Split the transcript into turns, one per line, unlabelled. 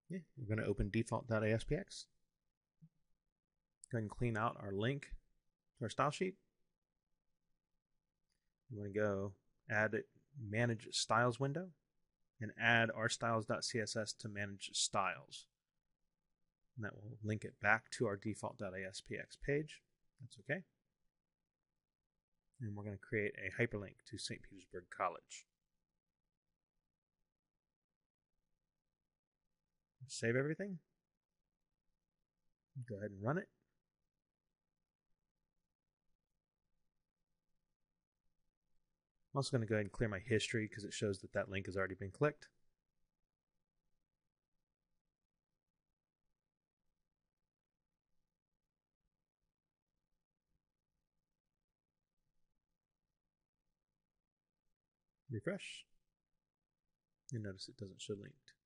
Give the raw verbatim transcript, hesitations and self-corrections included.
Yeah, we're going to open default.aspx. Go ahead and clean out our link to our style sheet. We're going to go add manage styles window and add our styles.css to manage styles. And that will link it back to our default.aspx page. That's okay. And we're going to create a hyperlink to Saint Petersburg College. Save everything. Go ahead and run it. I'm also going to go ahead and clear my history because it shows that that link has already been clicked. Refresh. You notice it doesn't show linked.